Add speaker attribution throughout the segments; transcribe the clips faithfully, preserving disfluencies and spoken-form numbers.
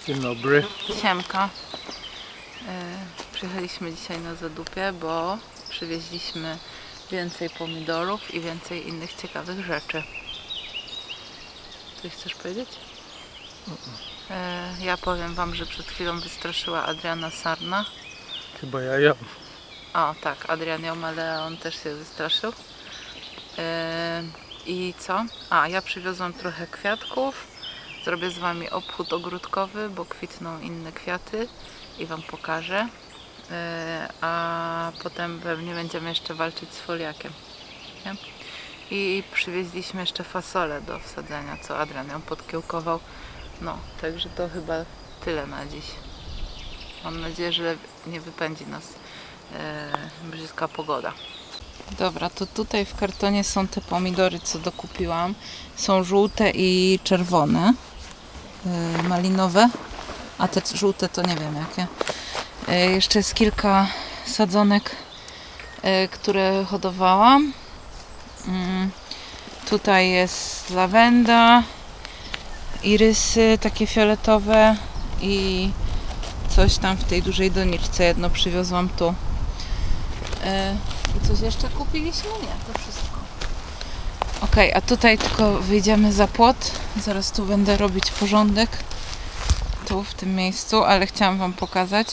Speaker 1: Dzień dobry.
Speaker 2: Siemka. Yy, przyjechaliśmy dzisiaj na Zadupie, bo przywieźliśmy więcej pomidorów i więcej innych ciekawych rzeczy. Coś chcesz powiedzieć? Yy, ja powiem wam, że przed chwilą wystraszyła Adriana sarna.
Speaker 1: Chyba ja ją.
Speaker 2: O tak, Adrian ją, ale on też się wystraszył. Yy, I co? A, ja przywiozłam trochę kwiatków. Zrobię z wami obchód ogródkowy, bo kwitną inne kwiaty i wam pokażę. Yy, a potem pewnie będziemy jeszcze walczyć z foliakiem. Nie? I przywieźliśmy jeszcze fasolę do wsadzenia, co Adrian ją podkiełkował. No, także to chyba tyle na dziś. Mam nadzieję, że nie wypędzi nas yy, brzydka pogoda. Dobra, to tutaj w kartonie są te pomidory, co dokupiłam. Są żółte i czerwone. Yy, malinowe. A te żółte to nie wiem jakie. Yy, jeszcze jest kilka sadzonek, yy, które hodowałam. Yy, tutaj jest lawenda, irysy takie fioletowe i coś tam w tej dużej doniczce. Jedno przywiozłam tu. Yy, I coś jeszcze kupiliśmy? Nie, to wszystko. Ok, a tutaj tylko wyjdziemy za płot. Zaraz tu będę robić porządek. Tu, w tym miejscu, ale chciałam wam pokazać.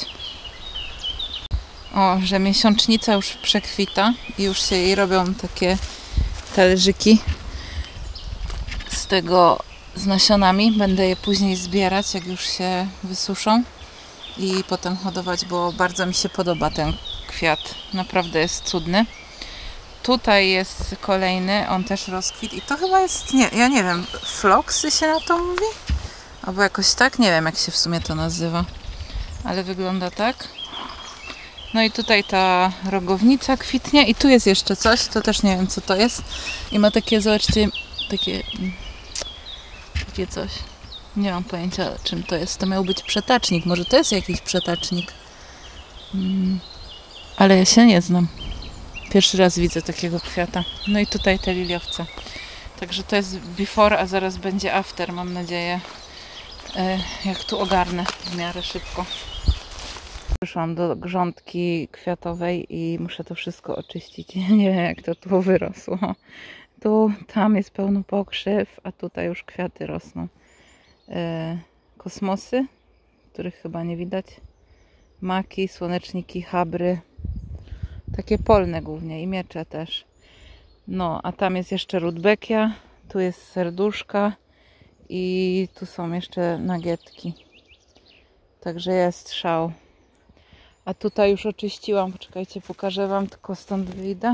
Speaker 2: O, że miesiącznica już przekwita i już się jej robią takie talerzyki z tego, z nasionami. Będę je później zbierać, jak już się wysuszą i potem hodować, bo bardzo mi się podoba ten kwiat. Naprawdę jest cudny. Tutaj jest kolejny, on też rozkwit i to chyba jest, nie, ja nie wiem, floksy się na to mówi? Albo jakoś tak, nie wiem jak się w sumie to nazywa, ale wygląda tak. No i tutaj ta rogownica kwitnie i tu jest jeszcze coś, to też nie wiem co to jest. I ma takie, zobaczcie, takie, takie coś. Nie mam pojęcia czym to jest, to miał być przetacznik, może to jest jakiś przetacznik. Hmm. Ale ja się nie znam. Pierwszy raz widzę takiego kwiata. No i tutaj te liliowce. Także to jest before, a zaraz będzie after, mam nadzieję. Jak tu ogarnę w miarę szybko. Przyszłam do grządki kwiatowej i muszę to wszystko oczyścić. Nie wiem jak to tu wyrosło. Tu, tam jest pełno pokrzyw, a tutaj już kwiaty rosną. Kosmosy, których chyba nie widać. Maki, słoneczniki, habry. Takie polne głównie i miecze też. No, a tam jest jeszcze rudbekia, tu jest serduszka i tu są jeszcze nagietki. Także jest szał. A tutaj już oczyściłam, poczekajcie, pokażę wam, tylko stąd wyjdę.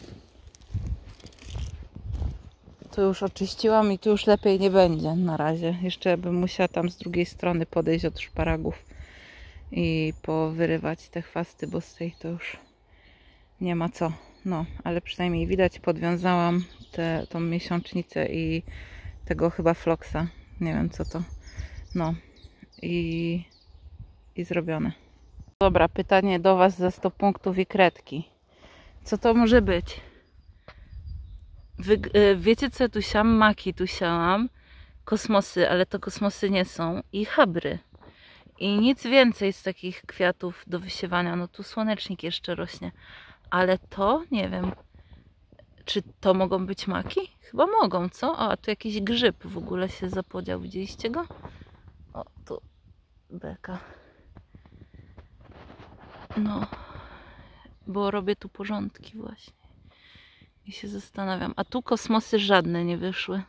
Speaker 2: Tu już oczyściłam i tu już lepiej nie będzie na razie. Jeszcze bym musiała tam z drugiej strony podejść od szparagów i powyrywać te chwasty, bo z tej to już nie ma co. No, ale przynajmniej widać, podwiązałam tę tą miesiącznicę i tego chyba floksa. Nie wiem co to. No i, i zrobione. Dobra, pytanie do was za sto punktów i kredki. Co to może być? Wy, wiecie co ja tu siałam? Maki tu siałam. Kosmosy, ale to kosmosy nie są. I habry. I nic więcej z takich kwiatów do wysiewania. No tu słonecznik jeszcze rośnie. Ale to, nie wiem, czy to mogą być maki? Chyba mogą, co? O, a tu jakiś grzyb w ogóle się zapodział. Widzieliście go? O, tu beka. No, bo robię tu porządki właśnie. I się zastanawiam. A tu kosmosy żadne nie wyszły.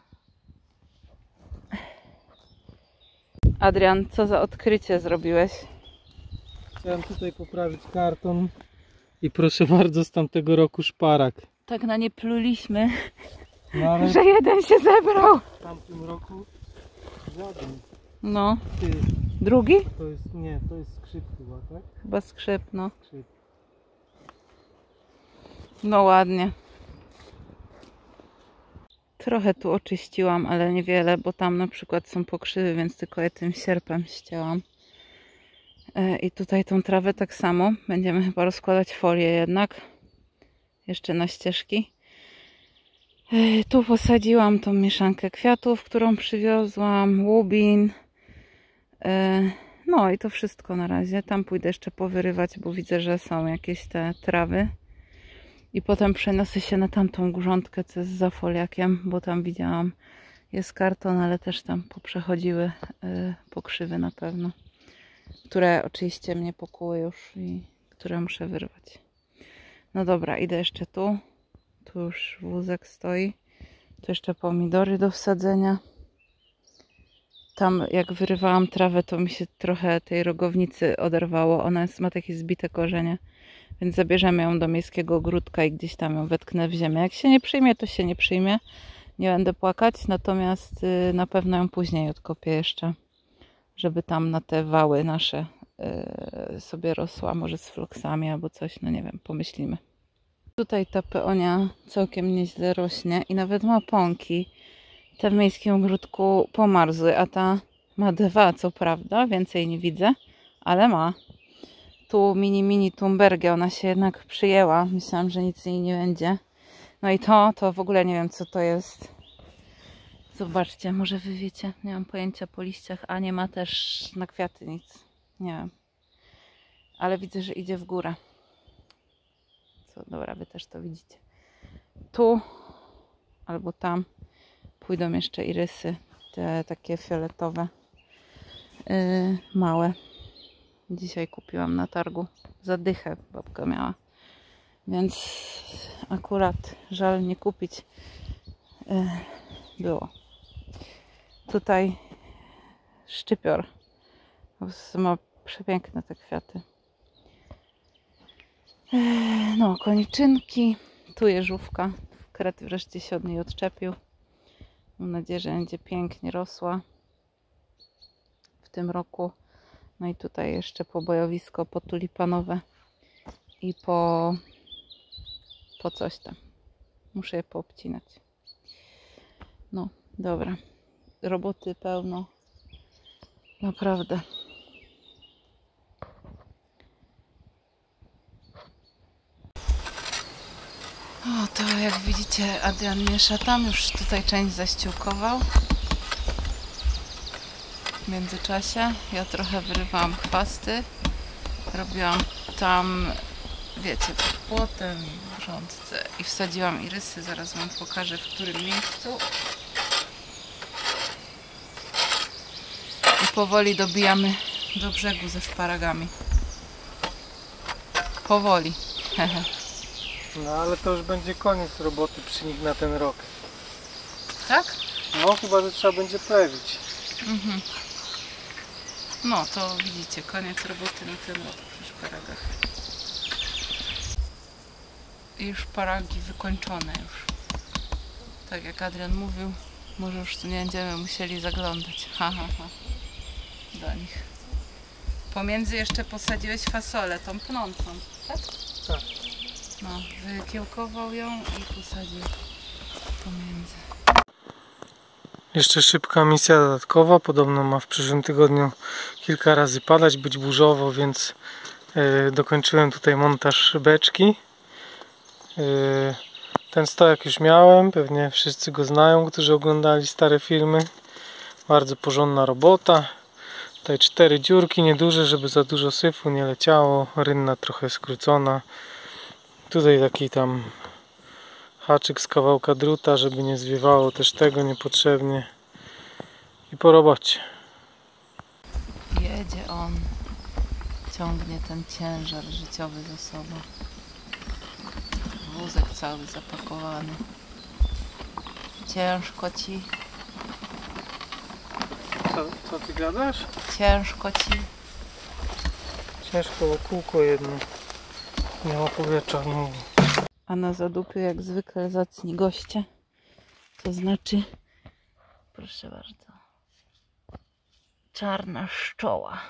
Speaker 2: Adrian, co za odkrycie zrobiłeś?
Speaker 1: Chciałem tutaj poprawić karton i proszę bardzo, z tamtego roku szparak.
Speaker 2: Tak na nie pluliśmy,
Speaker 1: No, ale
Speaker 2: że jeden się zebrał.
Speaker 1: w tamtym roku żaden.
Speaker 2: No.
Speaker 1: Ty,
Speaker 2: Drugi?
Speaker 1: to jest, nie, to jest skrzyp chyba, tak?
Speaker 2: Chyba skrzyp, no.
Speaker 1: Skrzyp.
Speaker 2: No ładnie. Trochę tu oczyściłam, ale niewiele, bo tam na przykład są pokrzywy, więc tylko je tym sierpem ścięłam. I tutaj tą trawę tak samo. Będziemy chyba rozkładać folię jednak. Jeszcze na ścieżki. Tu posadziłam tą mieszankę kwiatów, którą przywiozłam. Łubin. No i to wszystko na razie. Tam pójdę jeszcze powyrywać, bo widzę, że są jakieś te trawy. I potem przeniosę się na tamtą grządkę, co jest za foliakiem, bo tam widziałam, jest karton, ale też tam poprzechodziły pokrzywy na pewno, które oczywiście mnie pokuły już i które muszę wyrwać. No dobra, idę jeszcze tu. Tu już wózek stoi. Tu jeszcze pomidory do wsadzenia. Tam jak wyrywałam trawę, to mi się trochę tej rogownicy oderwało. Ona jest, ma takie zbite korzenie. Więc zabierzemy ją do miejskiego ogródka i gdzieś tam ją wetknę w ziemię. Jak się nie przyjmie, to się nie przyjmie. Nie będę płakać, natomiast y, na pewno ją później odkopię jeszcze. Żeby tam na te wały nasze y, sobie rosła. Może z floksami albo coś, no nie wiem, pomyślimy. Tutaj ta peonia całkiem nieźle rośnie i nawet ma pąki. Te w miejskim ogródku pomarzły, a ta ma dwa, co prawda, więcej nie widzę, ale ma. Tu mini, mini tumbergę, ona się jednak przyjęła. Myślałam, że nic jej nie będzie. No i to, to w ogóle nie wiem, co to jest. Zobaczcie, może wy wiecie, nie mam pojęcia po liściach, a nie ma też na kwiaty nic. Nie wiem. Ale widzę, że idzie w górę. Co, dobra, wy też to widzicie. Tu albo tam pójdą jeszcze irysy, te takie fioletowe, yy, małe. Dzisiaj kupiłam na targu. Za dychę babka miała. Więc akurat żal nie kupić yy, było. Tutaj szczypior. Po prostu ma przepiękne te kwiaty. Yy, no, koniczynki. Tu jeżówka. Kret wreszcie się od niej odczepił. Mam nadzieję, że będzie pięknie rosła w tym roku. No i tutaj jeszcze pobojowisko potulipanowe i po, po coś tam. Muszę je poobcinać. No, dobra. Roboty pełno. Naprawdę. O, to jak widzicie, Adrian miesza tam. Już tutaj część zaściółkował. W międzyczasie ja trochę wyrywałam chwasty. Robiłam tam, wiecie, pod płotem w grządce i wsadziłam irysy. Zaraz wam pokażę, w którym miejscu. I powoli dobijamy do brzegu ze szparagami. Powoli.
Speaker 1: No ale to już będzie koniec roboty przy nich na ten rok.
Speaker 2: Tak?
Speaker 1: No chyba, że trzeba będzie plewić.
Speaker 2: Mhm. No to widzicie, koniec roboty na ten rok przy szparagach. I już szparagi wykończone już. Tak jak Adrian mówił, może już tu nie będziemy musieli zaglądać. Ha, ha, ha. Do nich. Pomiędzy jeszcze posadziłeś fasolę, tą pnącą, tak?
Speaker 1: Tak.
Speaker 2: No, wykiełkował ją i posadził pomiędzy.
Speaker 1: Jeszcze szybka misja dodatkowa. Podobno ma w przyszłym tygodniu kilka razy padać, być burzowo, więc yy, dokończyłem tutaj montaż beczki. Yy, ten stojak już miałem, pewnie wszyscy go znają, którzy oglądali stare filmy. Bardzo porządna robota. Tutaj cztery dziurki, nieduże, żeby za dużo syfu nie leciało. Rynna trochę skrócona. Tutaj taki tam haczyk z kawałka druta, żeby nie zwiewało też tego niepotrzebnie. I po robocie.
Speaker 2: Jedzie on. Ciągnie ten ciężar życiowy za sobą. Wózek cały zapakowany. Ciężko ci.
Speaker 1: Co, co ty gadasz?
Speaker 2: Ciężko ci.
Speaker 1: Ciężko, bo kółko jedno. Nie ma powietrza. No.
Speaker 2: A na zadupiu jak zwykle zacni goście. To znaczy, proszę bardzo, czarna szczoła.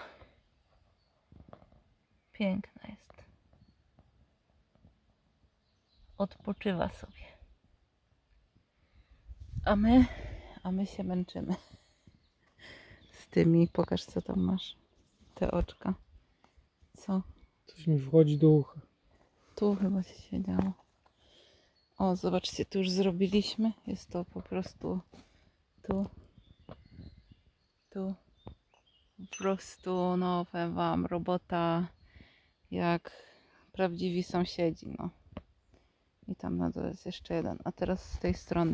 Speaker 2: Piękna jest. Odpoczywa sobie. A my, a my się męczymy. Z tymi, pokaż co tam masz. Te oczka. Co?
Speaker 1: Coś mi wchodzi do ucha.
Speaker 2: Tu chyba się siedziało. O, zobaczcie, tu już zrobiliśmy. Jest to po prostu tu, tu, Po prostu, no powiem wam, robota jak prawdziwi sąsiedzi, no. I tam na dole jest jeszcze jeden, a teraz z tej strony.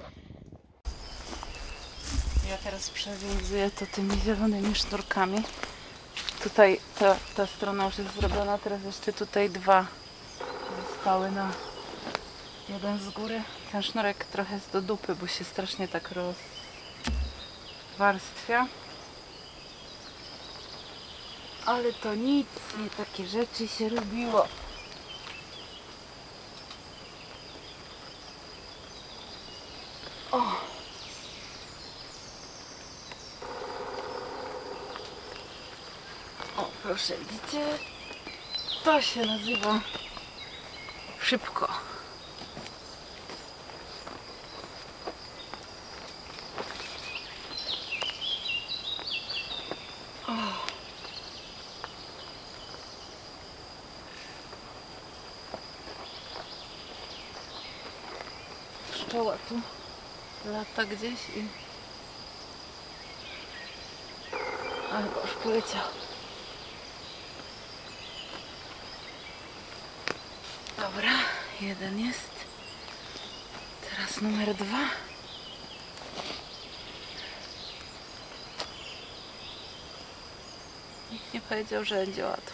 Speaker 2: Ja teraz przewiązuję to tymi zielonymi sznurkami. Tutaj ta, ta strona już jest zrobiona, teraz jeszcze tutaj dwa zostały na jeden z góry. Ten sznurek trochę jest do dupy, bo się strasznie tak rozwarstwia. Ale to nic, nie takie rzeczy się robiło. O! O, proszę, widzicie? To się nazywa szybko. O. Pszczoła tu lata gdzieś i... A chyba już poleciał. Dobra, jeden jest. Teraz numer dwa. Nikt nie powiedział, że będzie łatwo.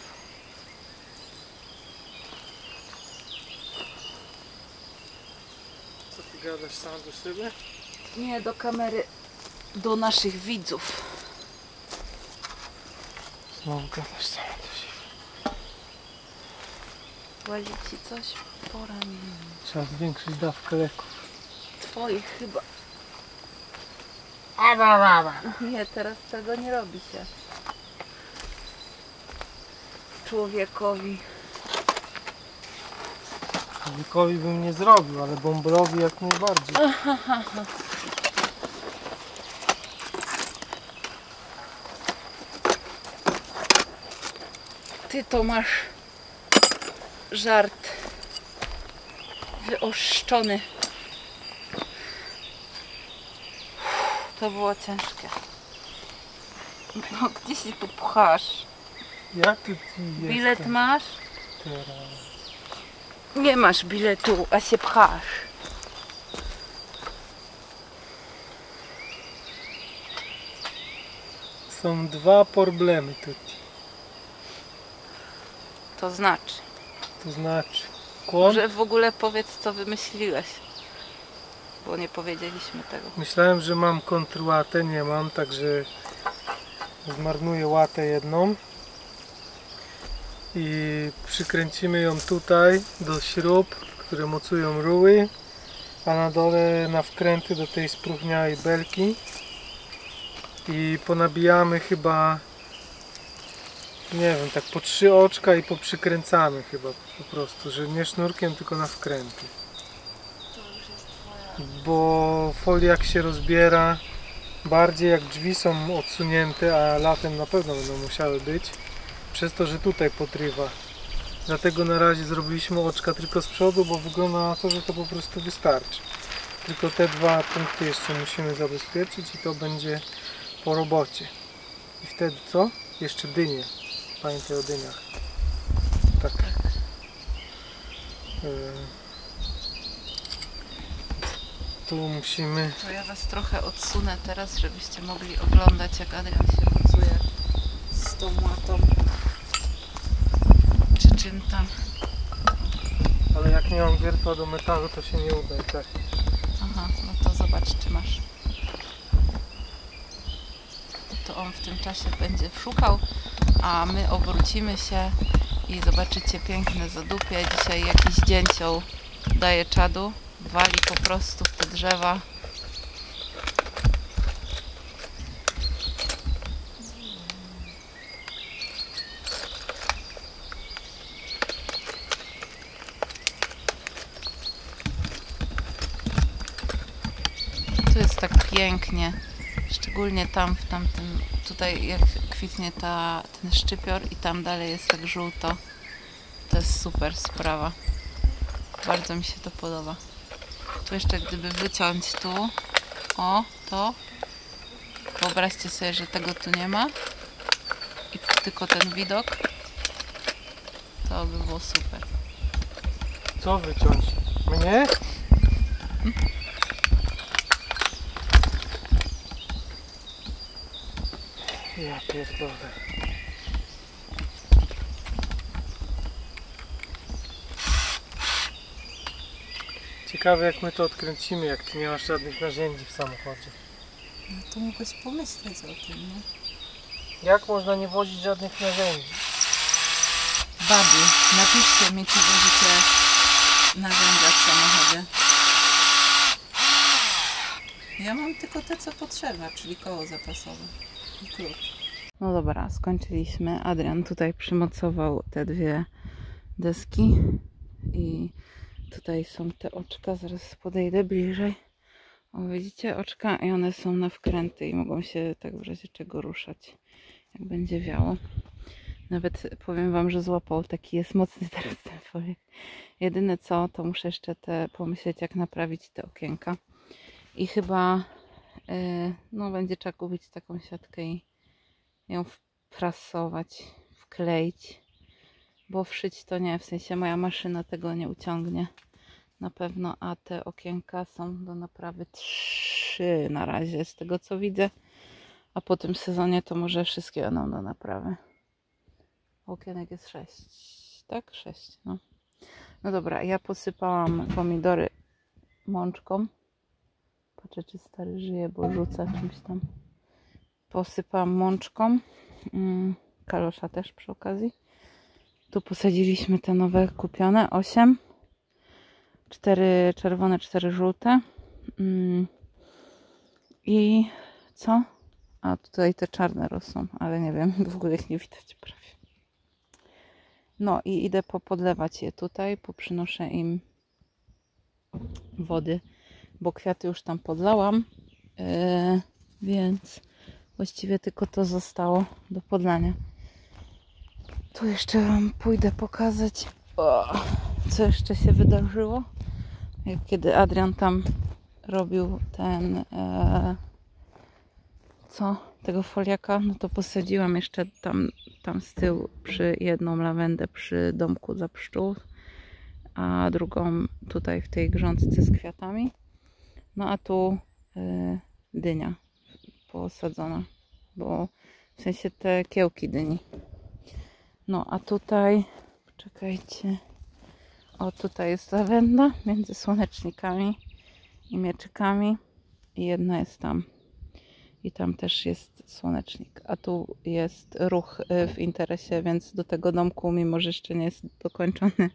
Speaker 1: Co ty gadasz sam do siebie?
Speaker 2: Nie, do kamery, do naszych widzów.
Speaker 1: Znowu gadasz sam do siebie.
Speaker 2: Łazi ci coś po ramieniu.
Speaker 1: Trzeba zwiększyć dawkę leków.
Speaker 2: Twoich chyba. Nie, teraz tego nie robi się. Człowiekowi.
Speaker 1: Człowiekowi bym nie zrobił, ale bąblowi jak najbardziej.
Speaker 2: Ty to masz żart wyoszczony. To było ciężkie. No gdzie się tu pchasz?
Speaker 1: Jak ty ci jest?
Speaker 2: Bilet masz?
Speaker 1: Teraz.
Speaker 2: Nie masz biletu, a się pchasz.
Speaker 1: Są dwa problemy tutaj.
Speaker 2: To znaczy.
Speaker 1: To znaczy kłon.
Speaker 2: Że w ogóle powiedz, co wymyśliłeś. Bo nie powiedzieliśmy tego.
Speaker 1: Myślałem, że mam kontrłatę, nie mam, także zmarnuję łatę jedną i przykręcimy ją tutaj do śrub, które mocują ruły, a na dole na wkręty do tej spróchniałej belki i ponabijamy chyba, nie wiem, tak po trzy oczka i poprzykręcamy chyba po prostu, że nie sznurkiem, tylko na wkręty. Bo folia jak się rozbiera, bardziej jak drzwi są odsunięte, a latem na pewno będą musiały być, przez to, że tutaj podrywa. Dlatego na razie zrobiliśmy oczka tylko z przodu, bo wygląda na to, że to po prostu wystarczy. Tylko te dwa punkty jeszcze musimy zabezpieczyć i to będzie po robocie. I wtedy co? Jeszcze dynie. Pamiętaj o dyniach. Tak. Yy. Tu musimy...
Speaker 2: To ja was trochę odsunę teraz, żebyście mogli oglądać, jak Adrian się pracuje z tą łatą. Czy czym tam.
Speaker 1: Ale jak nie mam wiertła do metalu, to się nie uda i tak.
Speaker 2: Aha, no to zobacz, czy masz. To on w tym czasie będzie szukał, a my obrócimy się i zobaczycie piękne zadupie. Dzisiaj jakiś dzięcioł daje czadu, wali po prostu w te drzewa. Tu jest tak pięknie, szczególnie tam w tamtym, tutaj jak kwitnie ta, ten szczypior i tam dalej jest tak żółto. To jest super sprawa. Bardzo mi się to podoba. Tu jeszcze gdyby wyciąć tu, o, to. Wyobraźcie sobie, że tego tu nie ma. tylko ten widok, to by było super.
Speaker 1: Co wyciąć? Mnie? Ja pierdolę. Ciekawe jak my to odkręcimy, jak ty nie masz żadnych narzędzi w samochodzie.
Speaker 2: No to mogłeś pomyśleć o tym, nie?
Speaker 1: Jak można nie wozić żadnych narzędzi?
Speaker 2: Babi, napiszcie mi, czy wozicie narzędzia w samochodzie. Ja mam tylko te, co potrzeba, czyli koło zapasowe i klucz. No dobra, skończyliśmy. Adrian tutaj przymocował te dwie deski i tutaj są te oczka, zaraz podejdę bliżej. O, widzicie oczka i one są na wkręty i mogą się tak w razie czego ruszać, jak będzie wiało. Nawet powiem wam, że złapał, taki jest mocny teraz ten foliek. Jedyne co, to muszę jeszcze te pomyśleć, jak naprawić te okienka. I chyba yy, no będzie trzeba kupić taką siatkę i ją wprasować, wkleić. Bo wszyć to nie, w sensie moja maszyna tego nie uciągnie na pewno, a te okienka są do naprawy trzy na razie, z tego co widzę. A po tym sezonie to może wszystkie będą do naprawy. Okienek jest sześć, tak? sześć, no. No dobra, ja posypałam pomidory mączką. Patrzę, czy stary żyje, bo rzuca czymś tam. Posypałam mączką. Mm, kalosza też przy okazji. Tu posadziliśmy te nowe kupione, osiem. cztery czerwone, cztery żółte. Mm. I co? A tutaj te czarne rosną, ale nie wiem, w ogóle ich nie widać prawie. No i idę popodlewać je tutaj, poprzynoszę im wody, bo kwiaty już tam podlałam, yy, więc właściwie tylko to zostało do podlania. Tu jeszcze wam pójdę pokazać, o, co jeszcze się wydarzyło. Jak kiedy Adrian tam robił ten, e, co, tego foliaka, no to posadziłam jeszcze tam, tam z tyłu przy jedną lawendę przy domku dla pszczół, a drugą tutaj w tej grządce z kwiatami. No a tu y, dynia posadzona, bo w sensie te kiełki dyni. No a tutaj, czekajcie, o tutaj jest lawenda między słonecznikami i mieczykami i jedna jest tam. I tam też jest słonecznik, a tu jest ruch w interesie, więc do tego domku, mimo że jeszcze nie jest dokończony,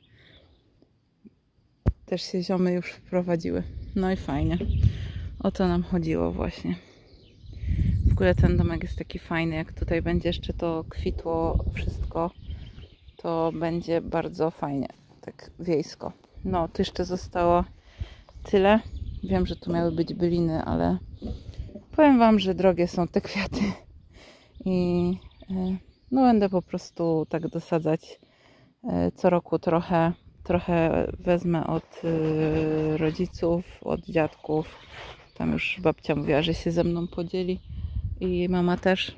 Speaker 2: też się ziomy już wprowadziły. No i fajnie. O to nam chodziło właśnie. W ogóle ten domek jest taki fajny, jak tutaj będzie jeszcze to kwitło wszystko, to będzie bardzo fajnie, tak wiejsko. No, tu jeszcze zostało tyle. Wiem, że tu miały być byliny, ale powiem wam, że drogie są te kwiaty i no będę po prostu tak dosadzać co roku trochę. Trochę wezmę od rodziców, od dziadków. Tam już babcia mówiła, że się ze mną podzieli i mama też.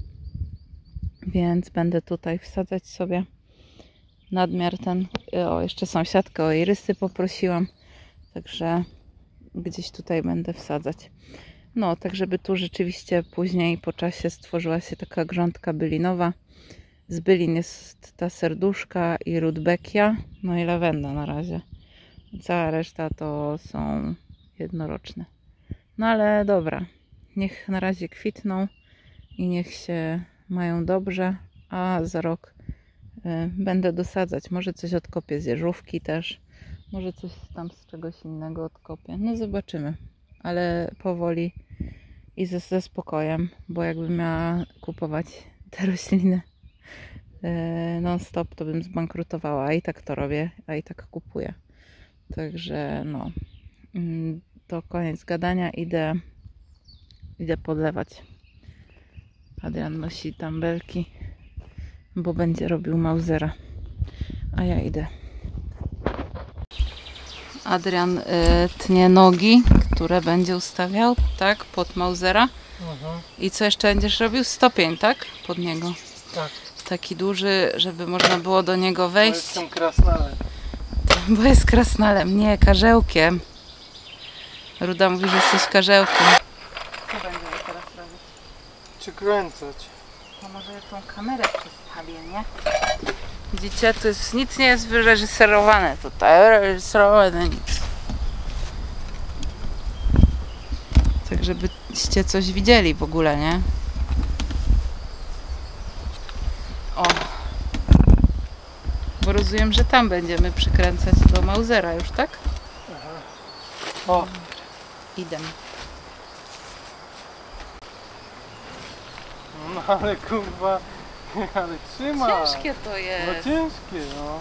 Speaker 2: Więc będę tutaj wsadzać sobie nadmiar ten. O, jeszcze sąsiadkę o irysy poprosiłam. Także gdzieś tutaj będę wsadzać. No, tak żeby tu rzeczywiście później po czasie stworzyła się taka grządka bylinowa. Z bylin jest ta serduszka i rudbeckia, no i lawenda na razie. Cała reszta to są jednoroczne. No ale dobra, niech na razie kwitną i niech się mają dobrze, a za rok y, będę dosadzać. Może coś odkopię z jeżówki też, może coś tam z czegoś innego odkopię. No zobaczymy, ale powoli i ze, ze spokojem, bo jakbym miała kupować te rośliny non stop, to bym zbankrutowała, a i tak to robię, a i tak kupuję. Także no, to koniec gadania, idę idę podlewać. Adrian nosi tam belki, bo będzie robił mauzera, a ja idę. Adrian y, tnie nogi, które będzie ustawiał, tak, pod mauzera. Mhm. I co jeszcze będziesz robił? Stopień, tak? Pod niego.
Speaker 1: Tak.
Speaker 2: taki duży, żeby można było do niego
Speaker 1: To
Speaker 2: wejść.
Speaker 1: jestem krasnalem.
Speaker 2: Bo jest krasnalem, nie, karzełkiem. Ruda mówi, że jesteś karzełkiem. Co będziemy teraz robić?
Speaker 1: Czy kręcać?
Speaker 2: No może ja tą kamerę przestawię, nie? Widzicie, to jest, nic nie jest wyreżyserowane tutaj, reżyserowane nic. Tak, żebyście coś widzieli w ogóle, nie? O! Bo rozumiem, że tam będziemy przykręcać do Mausera już, tak?
Speaker 1: Aha. O!
Speaker 2: Idę.
Speaker 1: No ale kurwa, ale trzyma.
Speaker 2: Ciężkie to
Speaker 1: No
Speaker 2: jest.
Speaker 1: ciężkie, no.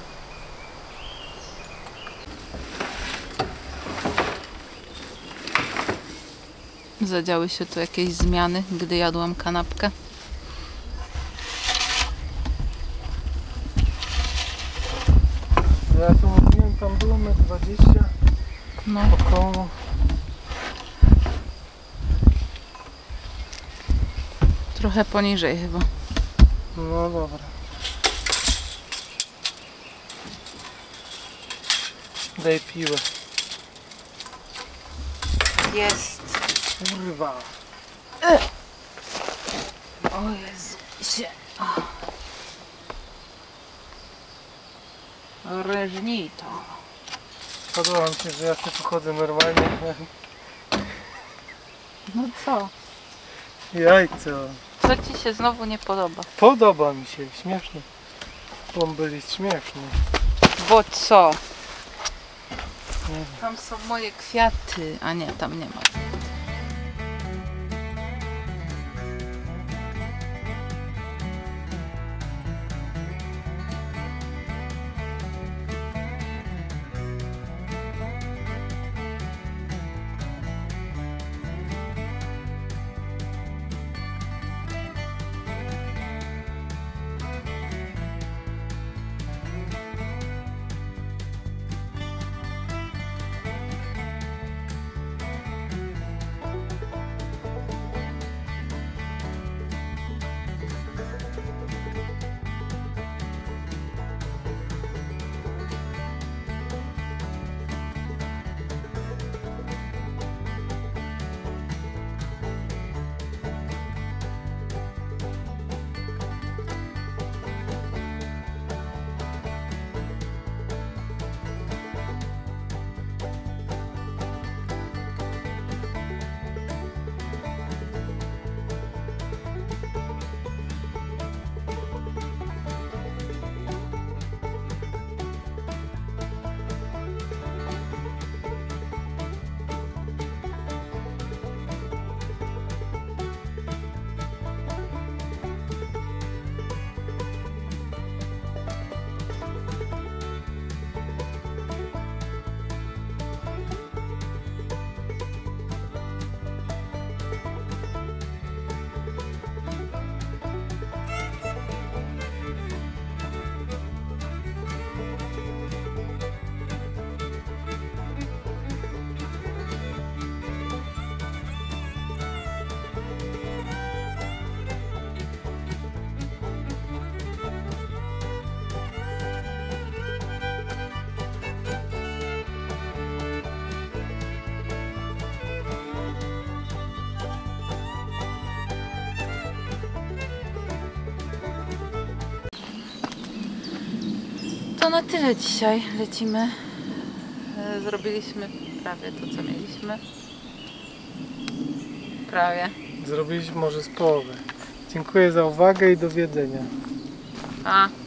Speaker 2: Zadziały się tu jakieś zmiany, gdy jadłam kanapkę.
Speaker 1: Ja tu mówiłem, tam było metr dwadzieścia
Speaker 2: No.
Speaker 1: około.
Speaker 2: Trochę poniżej chyba.
Speaker 1: No dobra. Daj piłę.
Speaker 2: Jest.
Speaker 1: Kurwa.
Speaker 2: O Jezu. Się. Rżnij to.
Speaker 1: Podoba mi się, że ja sobie tu chodzę normalnie.
Speaker 2: No co?
Speaker 1: Jajco.
Speaker 2: Co ci się znowu nie podoba?
Speaker 1: Podoba mi się, śmieszny. Bąbel jest śmieszny.
Speaker 2: Bo co?
Speaker 1: Nie wiem.
Speaker 2: Tam są moje kwiaty. A nie, tam nie ma. To na tyle dzisiaj. Lecimy. E, Zrobiliśmy prawie to, co mieliśmy. Prawie.
Speaker 1: Zrobiliśmy może z połowy. Dziękuję za uwagę i do widzenia.
Speaker 2: A.